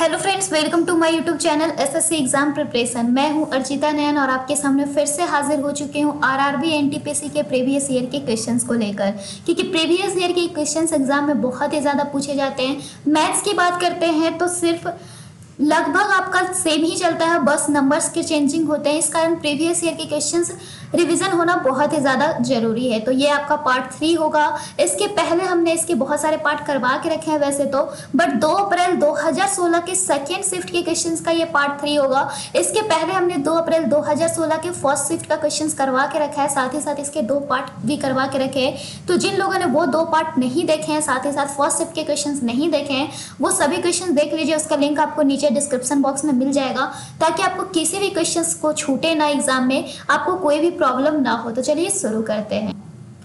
Hello friends, welcome to my YouTube channel SSC exam preparation. मैं हूं अर्चिता नयन और आपके सामने फिर से हाजिर हो चुके हूं आरआरबी एनटीपीसी के प्रीवियस ईयर के क्वेश्चंस को लेकर, क्योंकि प्रीवियस ईयर के क्वेश्चंस एग्जाम में बहुत ही ज़्यादा पूछे जाते हैं। मैथ्स की बात करते हैं तो सिर्फ लगभग आपका सेम ही चलता है, बस नंबर्स के चेंजिंग होते हैं। इस कारण प्रीवियस ईयर के क्वेश्चंस रिवीजन होना बहुत ही ज़्यादा जरूरी है। तो ये आपका पार्ट 3 होगा। इसके पहले हमने इसके बहुत सारे पार्ट करवा के रखे हैं वैसे तो, बट 2 अप्रैल 2016 के सेकेंड शिफ्ट के क्वेश्चंस का ये पार्ट 3 होगा। इसके पहले हमने 2 अप्रैल 2016 के फर्स्ट शिफ्ट का क्वेश्चंस करवा के रखा है, साथ ही साथ इसके 2 पार्ट भी करवा के रखे हैं। तो जिन लोगों ने वो 2 पार्ट नहीं देखे हैं, साथ ही साथ फर्स्ट शिफ्ट के क्वेश्चन नहीं देखे हैं, वो सभी क्वेश्चन देख लीजिए। उसका लिंक आपको नीचे डिस्क्रिप्शन बॉक्स में मिल जाएगा, ताकि आपको किसी भी क्वेश्चन को छूटे ना, एग्जाम में आपको कोई भी प्रॉब्लम ना हो। तो चलिए शुरू करते हैं।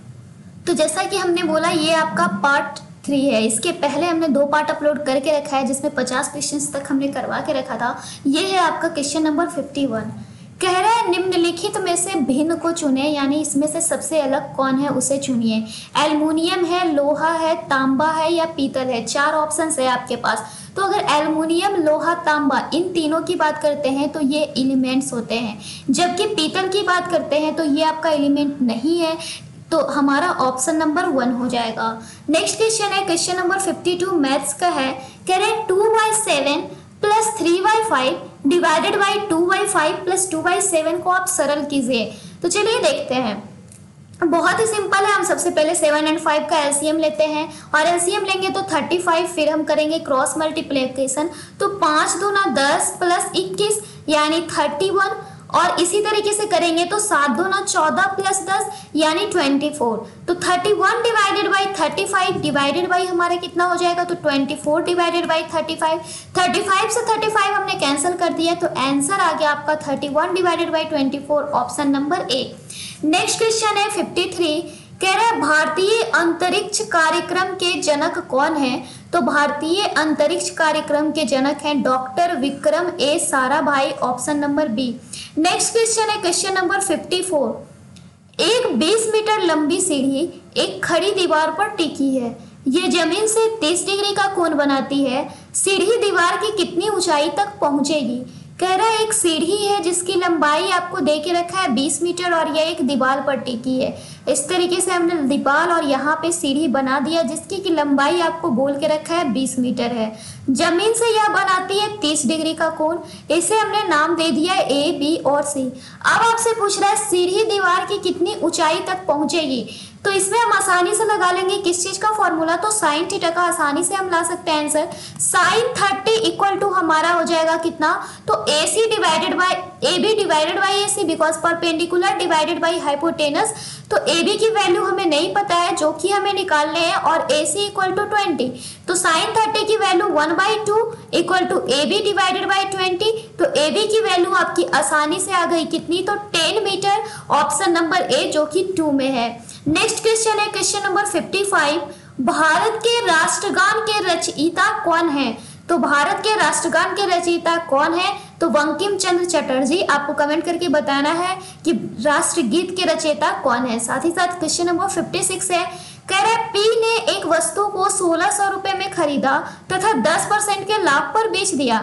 तो जैसा कि हमने बोला, ये आपका पार्ट 3 है। इसके पहले हमने 2 पार्ट अपलोड करके रखा है, जिसमें 50 क्वेश्चंस तक हमने करवा के रखा था। ये है आपका क्वेश्चन नंबर 51। कह रहा है निम्नलिखित में से भिन्न को चुने, यानी इसमें से सबसे अलग कौन है उसे चुनिए। एल्युमिनियम है, लोहा है, तांबा है या पीतल है। 4 ऑप्शंस है आपके पास। तो अगर एल्युमिनियम, लोहा, तांबा इन तीनों की बात करते हैं तो ये एलिमेंट्स होते हैं, जबकि पीतल की बात करते हैं तो ये आपका एलिमेंट नहीं है। तो हमारा ऑप्शन नंबर 1 हो जाएगा। नेक्स्ट क्वेश्चन है क्वेश्चन नंबर 52, मैथ्स का है। कह रहे 2/7 प्लस 3/5 डिवाइडेड बाई 2/5 प्लस 2/7 को आप सरल कीजिए। तो चलिए देखते हैं। बहुत ही सिंपल है। हम सबसे पहले 7 और 5 का एलसीएम लेते हैं, और एलसीएम लेंगे तो 35, फिर हम करेंगे क्रॉस मल्टीप्लिकेशन। तो 5 दूना 10 प्लस 21 यानी 31, और इसी तरीके से करेंगे तो 7 दूना 14 प्लस 10 यानी 24। तो 31 डिवाइडेड बाई 35 डिवाइडेड बाई हमारा कितना हो जाएगा, तो 24 डिवाइडेड बाई 35। 35 से 35 हमने कैंसिल कर दिया, तो आंसर आ गया आपका 31 divided by 24, option number A. Next question है 53। कह रहा है भारतीय अंतरिक्ष कार्यक्रम के जनक कौन है। तो भारतीय अंतरिक्ष कार्यक्रम के जनक हैं doctor Vikram A Sarabhai, option number B. Next question है क्वेश्चन नंबर 54। एक 20 मीटर लंबी सीढ़ी एक खड़ी दीवार पर टिकी है। यह जमीन से 30 डिग्री का कोण बनाती है। सीढ़ी दीवार की कितनी ऊंचाई तक पहुंचेगी। कह रहा है एक सीढ़ी है जिसकी लंबाई आपको दे के रखा है 20 मीटर, और यह एक दीवार पर टिकी है। इस तरीके से हमने दीवार और यहाँ पे सीढ़ी बना दिया, जिसकी की लंबाई आपको बोल के रखा है 20 मीटर है। जमीन से यह बनाती है 30 डिग्री का कोण। इसे हमने नाम दे दिया ए, बी और सी। अब आपसे पूछ रहा है सीढ़ी दीवार की कितनी ऊंचाई तक पहुंचेगी। तो इसमें हम आसानी से लगा लेंगे किस चीज का फॉर्मूला, तो साइन थीटा का आसानी से हम ला सकते हैं आंसर। साइन 30 इक्वल टू हमारा हो जाएगा कितना, तो AC divided by AB divided by AC, because perpendicular divided by hypotenuse. तो AB की वैल्यू हमें नहीं पता है, जो कि हमें निकालने हैं, और AC इक्वल टू 20। तो साइन 30 की value 1/2 equal to AB divided by 20। तो AB की वैल्यू आपकी आसानी से आ गई कितनी, तो 10 मीटर, ऑप्शन नंबर ए, जो कि 2 में है। नेक्स्ट क्वेश्चन है क्वेश्चन नंबर 55। भारत के राष्ट्रगान के रचयिता कौन है। तो भारत के राष्ट्रगान के रचयिता कौन है, तो बंकिम चंद्र चटर्जी। आपको कमेंट करके बताना है कि राष्ट्रगीत के रचयिता कौन है। साथ ही साथ क्वेश्चन नंबर 56 है। कह रहे पी ने एक वस्तु को 1600 रुपए में खरीदा तथा 10% के लाभ पर बेच दिया।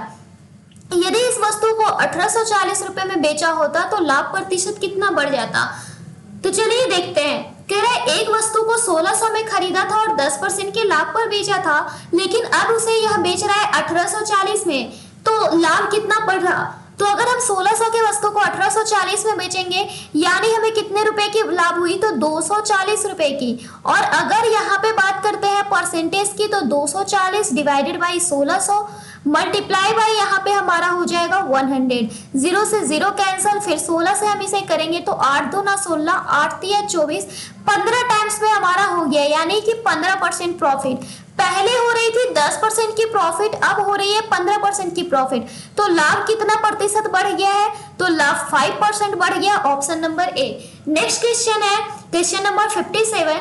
यदि इस वस्तु को 1840 रुपए में बेचा होता तो लाभ प्रतिशत कितना बढ़ जाता। तो चलिए देखते हैं। कह रहा है एक वस्तु को 1600 में खरीदा था और 10% के लाभ पर बेचा था, लेकिन अब उसे यह बेच रहा है 1840 में, तो लाभ कितना बढ़ रहा। तो अगर हम 1600 के वस्तु को 1840 में बेचेंगे, यानी हमें कितने रुपए की लाभ हुई, तो 240 रुपए की। और अगर यहाँ पे बात करते हैं परसेंटेज की, तो 240 डिवाइडेड बाई 1600 मल्टीप्लाई बाई यहाँ पे हमारा हो जाएगा 100। 0 से 0 कैंसल, फिर 16 से हम इसे करेंगे तो 8 दूना 16, 8 तिया 24, 15 टाइम्स में हमारा हो गया, यानी कि 15% प्रॉफिट। पहले हो रही थी 10% की प्रॉफिट, अब हो रही है 15% की प्रॉफिट। तो लाभ कितना प्रतिशत बढ़ गया है, तो लाभ 5% बढ़ गया, option number A. Next question है क्वेश्चन नंबर 57।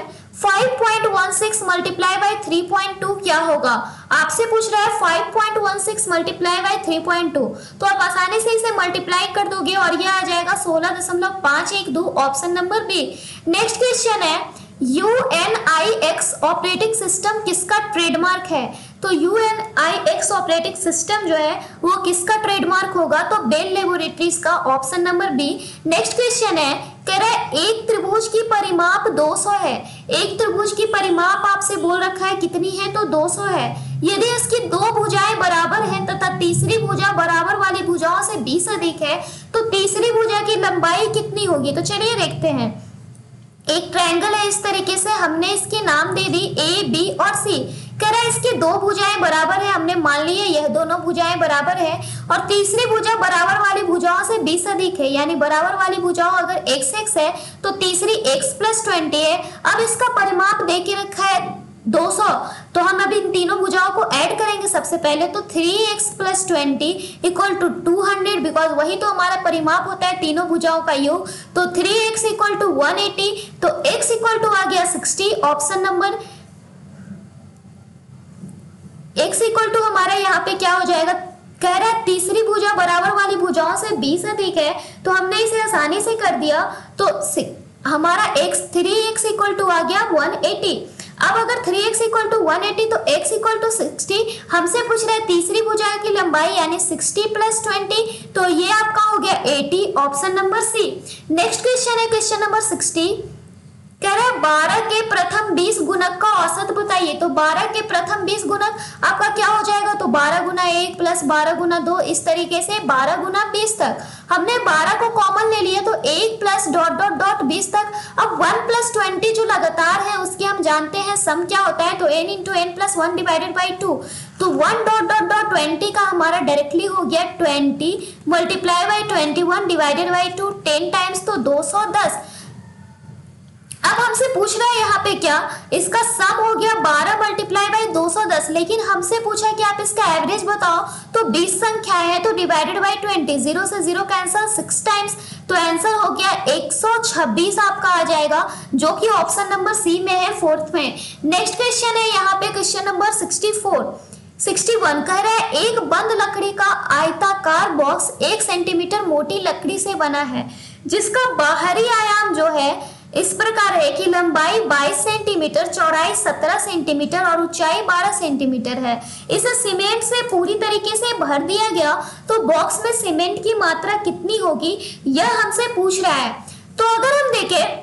5.16 मल्टीप्लाई बाई 3.2 क्या होगा। आपसे पूछ रहा है 5.16 मल्टीप्लाई बाई 3.2, तो आप आसानी से इसे मल्टीप्लाई कर दोगे और यह आ जाएगा 16.512, option number B. Next question है UNIX ऑपरेटिंग सिस्टम किसका ट्रेडमार्क है। तो UNIX ऑपरेटिंग सिस्टम जो है वो किसका ट्रेडमार्क होगा, तो बेल लेबोरेटरीज का, option number B. Next question है, कह रहा है एक त्रिभुज की परिमाप 200 है। एक त्रिभुज की परिमाप आपसे बोल रखा है कितनी है, तो 200 है। यदि इसकी दो भुजाएं बराबर हैं तथा तीसरी भुजा बराबर वाली भुजाओं से 20 अधिक है तो तीसरी भुजा की लंबाई कितनी होगी। तो चलिए देखते हैं। एक ट्रायंगल है, इस तरीके से हमने इसके नाम दे दी ए, बी और सी। कह रहा है इसकी दो भुजाएं बराबर है, हमने मान ली है यह दोनों भुजाएं बराबर है, और तीसरी भुजा बराबर वाली भुजाओं से 20 अधिक है, यानी बराबर वाली भुजाओं अगर x है तो तीसरी x + 20 है। अब इसका परिमाप दे के रखा है 200, तो हम अभी इन तीनों भुजाओं को ऐड करेंगे। सबसे पहले तो 3x + 20 = 200, बिकॉज वही तो हमारा परिमाप होता है तीनों भुजाओं का योग। तो 3x = 180, तो x = आ गया 60, ऑप्शन नंबर x = हमारा यहाँ पे क्या हो जाएगा, कह रहा है तीसरी भुजा बराबर वाली भुजाओं से 20 अधिक है, तो हमने इसे आसानी से कर दिया। तो हमारा 3x = आ गया 180। अब अगर 3x = 180 तो x = 60, हमसे पूछ रहा है तीसरी भुजा की लंबाई यानी 60 + 20, तो ये आपका हो गया 80, option number C. Next question है क्वेश्चन नंबर 60, कह रहा है 12 के प्रथम 20 गुणक का औसत बताइए। तो 12 के प्रथम 20 गुणक आपका क्या हो जाएगा, तो 12 × 1 + 12 × 2, इस तरीके से 12 × 20 तक। हमने 12 को कॉमन ले लिया तो 1 + ... 20 तक। अब 1 + 20 जो लगातार है उसके हम जानते हैं सम क्या होता है, तो n × n + 1 / 2। तो 1 ... 20 का हमारा डायरेक्टली हो गया 20 × 21 / 2, 10 टाइम्स तो 210। अब हमसे पूछ रहा है यहाँ पे क्या, इसका सम हो गया 12 × 210, लेकिन हमसे पूछा है कि आप इसका एवरेज बताओ। तो 20 संख्या है तो डिवाइडेड बाय 20, 0 से 0 कैंसिल 6 टाइम्स, तो आंसर हो गया 126 आपका आ जाएगा, जो कि ऑप्शन नंबर सी में है, फोर्थ में। नेक्स्ट क्वेश्चन है यहाँ पे क्वेश्चन नंबर 61 कह रहा है एक बंद लकड़ी का आयताकार बॉक्स 1 सेंटीमीटर मोटी लकड़ी से बना है, जिसका बाहरी आयाम जो है इस प्रकार है कि लंबाई 22 सेंटीमीटर, चौड़ाई 17 सेंटीमीटर और ऊंचाई 12 सेंटीमीटर है। इसे सीमेंट से पूरी तरीके से भर दिया गया तो बॉक्स में सीमेंट की मात्रा कितनी होगी, यह हमसे पूछ रहा है। तो अगर हम देखें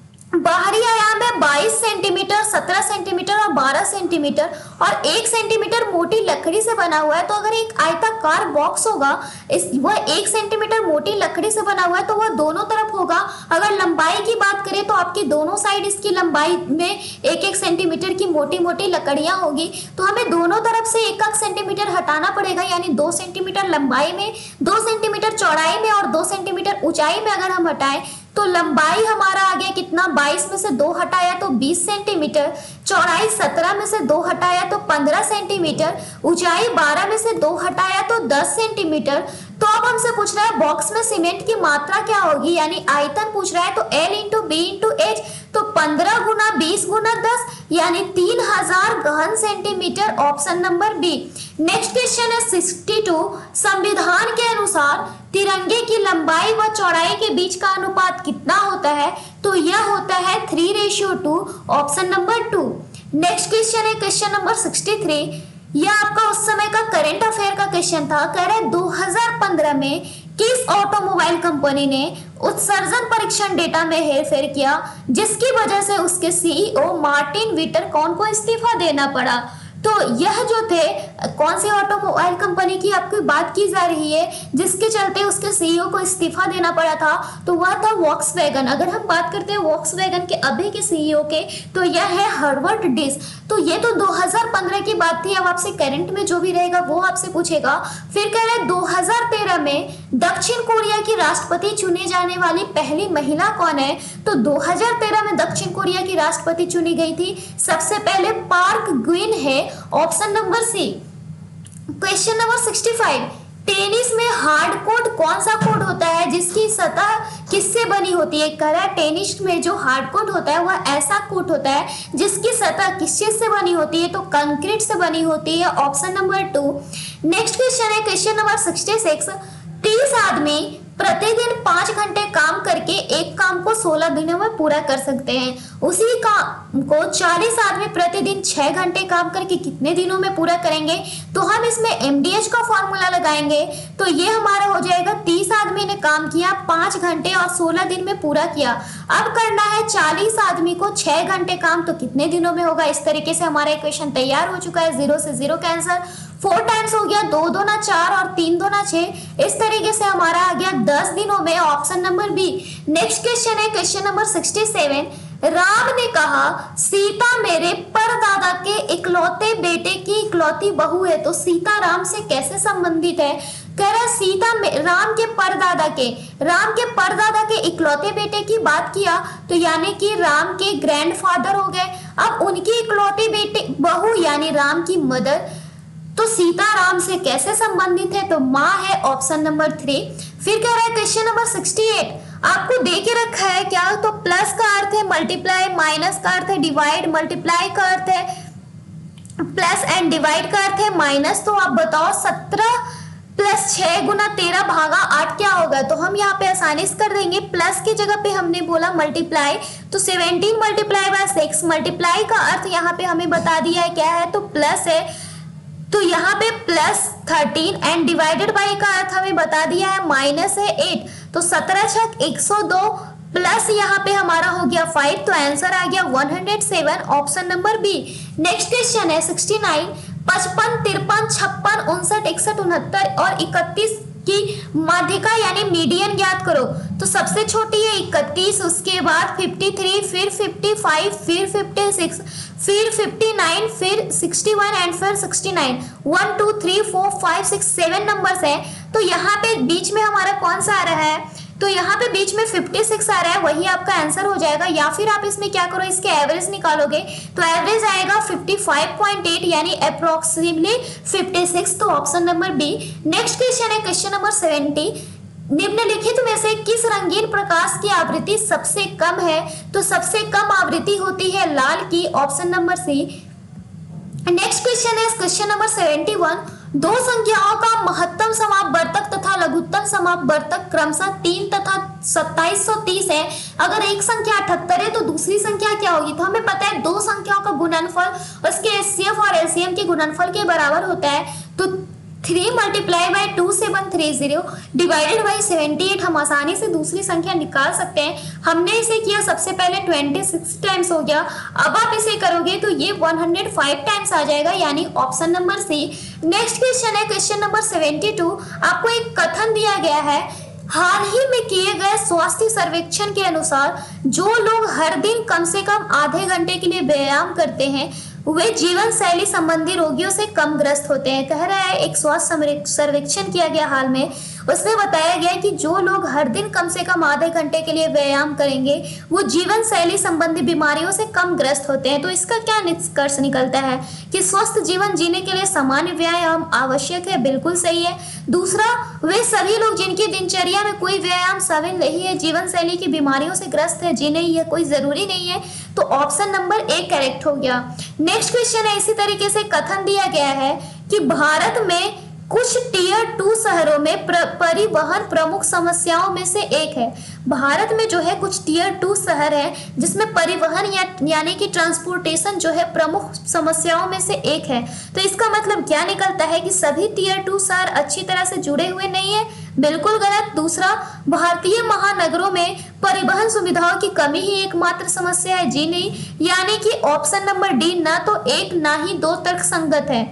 बाहरी आयाम है 22 सेंटीमीटर, 17 सेंटीमीटर और 12 सेंटीमीटर, और 1 सेंटीमीटर मोटी लकड़ी से बना हुआ है, तो अगर एक आयताकार बॉक्स होगा वह 1 सेंटीमीटर मोटी लकड़ी से बना हुआ है तो वह दोनों तरफ होगा। अगर लंबाई की बात करें तो आपकी दोनों साइड इसकी लंबाई में 1-1 सेंटीमीटर की मोटी मोटी लकड़ियां होगी, तो हमें दोनों तरफ से 1-1 सेंटीमीटर हटाना पड़ेगा, यानी 2 सेंटीमीटर लंबाई में, 2 सेंटीमीटर चौड़ाई में और 2 सेंटीमीटर ऊंचाई में अगर हम हटाएं तो लंबाई हमारा आ गया कितना, 22 में से 2 हटाया तो 20 सेंटीमीटर, चौड़ाई 17 में से 2 हटाया तो 15 सेंटीमीटर, ऊंचाई 12 में से 2 हटाया तो 10 सेंटीमीटर। तो अब हमसे पूछ रहा है बॉक्स में सीमेंट की मात्रा क्या होगी, यानी आयतन पूछ रहा है, तो L × B × H, तो 15 × 20 × 10 यानी 3000 गहन centimetre, option number B. Next question है 62, संविधान के अनुसार तिरंगे की लंबाई व चौड़ाई के बीच का अनुपात कितना होता है, तो यह होता है 3:2, ऑप्शन नंबर 2। नेक्स्ट क्वेश्चन है क्वेश्चन नंबर 63, यह आपका उस समय का करंट अफेयर का क्वेश्चन था। कह रहे 2015 में किस ऑटोमोबाइल कंपनी ने उत्सर्जन परीक्षण डेटा में हेरफेर किया, जिसकी वजह से उसके सीईओ मार्टिन विटरकॉन को इस्तीफा देना पड़ा। तो यह जो थे कौन सी ऑटोमोबाइल कंपनी की आपकी बात की जा रही है जिसके चलते उसके सीईओ को इस्तीफा देना पड़ा था, तो वह था वॉक्सवैगन। अगर हम बात करते हैं वॉक्सवैगन के अभी के सीईओ के, तो यह है हर्बर्ट डिस। तो ये तो 2015 की बात थी। अब आपसे करंट में जो भी रहेगा वो आपसे पूछेगा। फिर कह रहे 2013 में दक्षिण कोरिया की राष्ट्रपति चुने जाने वाली पहली महिला कौन है, तो 2013 में दक्षिण कोरिया की राष्ट्रपति चुनी गई थी सबसे पहले पार्क ग्विन है, option number C. Question number 65, tennis में हार्ड कोर्ट कौन सा कोर्ट होता है जिसकी सतह किससे बनी होती है। कह रहा है टेनिस में जो हार्ड कोर्ट होता है वह ऐसा कोर्ट होता है जिसकी सतह किस चीज से बनी होती है, तो कंक्रीट से बनी होती है, ऑप्शन नंबर 2। नेक्स्ट क्वेश्चन है क्वेश्चन नंबर 66, 30 आदमी प्रतिदिन 5 घंटे काम करके एक काम को 16 दिनों में पूरा कर सकते हैं। उसी काम को 40 आदमी प्रतिदिन 6 घंटे काम करके कितने दिनों में पूरा करेंगे? तो हम इसमें MDH का फॉर्मूला लगाएंगे, तो ये हमारा हो जाएगा 30 आदमी ने काम किया 5 घंटे और 16 दिन में पूरा किया। अब करना है 40 आदमी को 6 घंटे काम, तो कितने दिनों में होगा? इस तरीके से हमारा इक्वेशन तैयार हो चुका है। 0 से 0 कैंसर, 4 टाइम्स हो गया, 2 दूना 4 और 3 दूना 6। इस तरीके से हमारा आ गया 10 दिनों में, option number B. Next question है क्वेश्चन नंबर 67। राम ने कहा सीता मेरे परदादा के इकलौते बेटे की इकलौती बहू है, तो सीता राम से कैसे संबंधित है? कह रहा सीता राम के परदादा के इकलौते बेटे की बात किया, तो यानी कि राम के ग्रैंडफादर हो गए। अब उनकी इकलौते बेटे बहू यानी राम की मदर, तो सीता राम से कैसे संबंधित है? तो माँ है, ऑप्शन नंबर 3। फिर कह रहा है क्वेश्चन नंबर 68, आपको दे के रखा है क्या? तो प्लस का अर्थ है मल्टीप्लाई, माइनस का अर्थ है डिवाइड, मल्टीप्लाई का अर्थ है प्लस एंड डिवाइड का अर्थ है माइनस। तो आप बताओ 17 प्लस 6 गुना 13 भागा 8 क्या होगा? तो हम यहाँ पे आसानी से कर देंगे। प्लस की जगह पे हमने बोला मल्टीप्लाई, तो 17 मल्टीप्लाई बाय 6। मल्टीप्लाई का अर्थ यहाँ पे हमें बता दिया है क्या है, तो प्लस है, तो यहाँ पे प्लस 13 एंड डिवाइडेड बाई का अर्थ हमें बता दिया है माइनस है 8। तो 17 छक 102 प्लस यहाँ पे हमारा हो गया 5, तो आंसर आ गया 107, option number B. Next question है 69। 55, 53, 56, 59, 61, 69 और 31 की माध्यिका यानी मीडियन ज्ञात करो। तो सबसे छोटी है 31, उसके बाद 53, फिर 55, फिर 56, फिर 59, फिर 61 एंड फिर 69। 1 2 3 4 5 6 7 नंबर्स हैं। तो यहाँ पे बीच में हमारा कौन सा आ रहा है? तो यहाँ पे बीच में 56 आ रहा है, वही आपका आंसर हो जाएगा। या फिर आप इसमें क्या करो, इसके एवरेज निकालोगे, तो एवरेज आएगा 55.8 यानी अप्रोक्सीमेटली 56, तो option number B. Next question है क्वेश्चन नंबर 70। निम्नलिखित में से किस रंगीन प्रकाश की आवृत्ति सबसे कम है? तो सबसे कम आवृत्ति होती है लाल की, option number C. Next question है क्वेश्चन नंबर 71। दो संख्याओं का महत्तम समापवर्तक तथा लघुत्तम समापवर्तक क्रमशः 3 तथा 2730 है। अगर एक संख्या 78 है तो दूसरी संख्या क्या होगी? तो हमें पता है दो संख्याओं का गुणनफल उसके HCF और LCM के गुणनफल के बराबर होता है। तो 3 मल्टीप्लाई बाई 2730 डिवाइडेड बाई 78 हम आसानी से दूसरी संख्या निकाल सकते हैं। हमने इसे किया सबसे पहले 26 टाइम्स हो गया। अब आप इसे करोगे तो ये 105 टाइम्स आ जाएगा, यानी option number C. Next question है क्वेश्चन नंबर 72। आपको एक कथन दिया गया है, हाल ही में किए गए स्वास्थ्य सर्वेक्षण के अनुसार जो लोग हर दिन कम से कम आधे घंटे के लिए व्यायाम करते हैं वे जीवन शैली संबंधी रोगियों से कम ग्रस्त होते हैं। कह रहा है एक स्वास्थ्य सर्वेक्षण किया गया हाल में, उसमें बताया गया कि जो लोग हर दिन कम से कम आधे घंटे के लिए व्यायाम करेंगे वो जीवन शैली संबंधी बीमारियों से कम ग्रस्त होते हैं। तो इसका क्या निष्कर्ष निकलता है कि स्वस्थ जीवन जीने के लिए सामान्य व्यायाम आवश्यक है, बिल्कुल सही है। दूसरा, वे सभी लोग जिनकी दिनचर्या में कोई व्यायाम शामिल नहीं है जीवन शैली की बीमारियों से ग्रस्त है, जिन्हें यह कोई जरूरी नहीं है। तो ऑप्शन नंबर ए करेक्ट हो गया। नेक्स्ट क्वेश्चन है इसी तरीके से कथन दिया गया है कि भारत में कुछ टीयर 2 शहरों में परिवहन प्रमुख समस्याओं में से एक है। भारत में जो है कुछ टीयर 2 शहर है जिसमें परिवहन यानी कि ट्रांसपोर्टेशन जो है प्रमुख समस्याओं में से एक है। तो इसका मतलब क्या निकलता है कि सभी टीयर 2 शहर अच्छी तरह से जुड़े हुए नहीं है, बिल्कुल गलत। दूसरा, भारतीय महानगरों में परिवहन सुविधाओं की कमी ही एकमात्र समस्या है, जी नहीं, यानी कि ऑप्शन नंबर डी ना तो एक ना ही दो तर्क संगत है।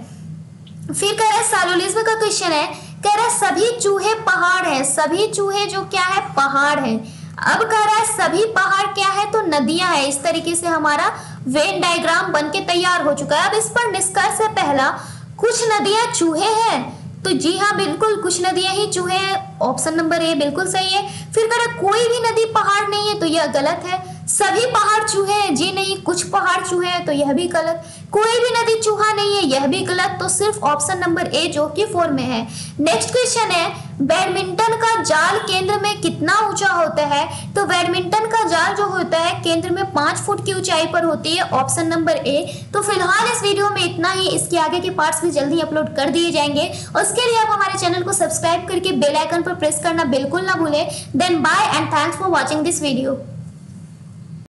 फिर कह रहा है सैलुलिज्म का क्वेश्चन है, कह रहा है सभी चूहे पहाड़ हैं, सभी चूहे जो क्या है पहाड़ हैं। अब कह रहा है सभी पहाड़ क्या है तो नदियां हैं। इस तरीके से हमारा वेन डायग्राम बन के तैयार हो चुका है। अब इस पर निष्कर्ष है पहला, कुछ नदियां चूहे हैं, तो जी हाँ बिल्कुल कुछ नदियां ही चूहे हैं, ऑप्शन नंबर ए बिल्कुल सही है। फिर कह रहा है कोई भी नदी पहाड़ नहीं है, तो यह गलत है। सभी पहाड़ चूहे हैं, जी नहीं, कुछ पहाड़ चूहे हैं, तो यह भी गलत। कोई भी नदी चूहा नहीं है, यह भी गलत। तो सिर्फ ऑप्शन नंबर ए जो कि 4 में है। नेक्स्ट क्वेश्चन है, बैडमिंटन का जाल केंद्र में कितना ऊंचा होता है? तो बैडमिंटन का जाल जो होता है केंद्र में 5 फुट की ऊंचाई पर होती है, ऑप्शन नंबर ए। तो फिलहाल इस वीडियो में इतना ही, इसके आगे के पार्ट्स भी जल्दी अपलोड कर दिए जाएंगे। उसके लिए आप हमारे चैनल को सब्सक्राइब करके बेल आइकन पर प्रेस करना बिल्कुल ना भूलें। Then bye and thanks for watching this video.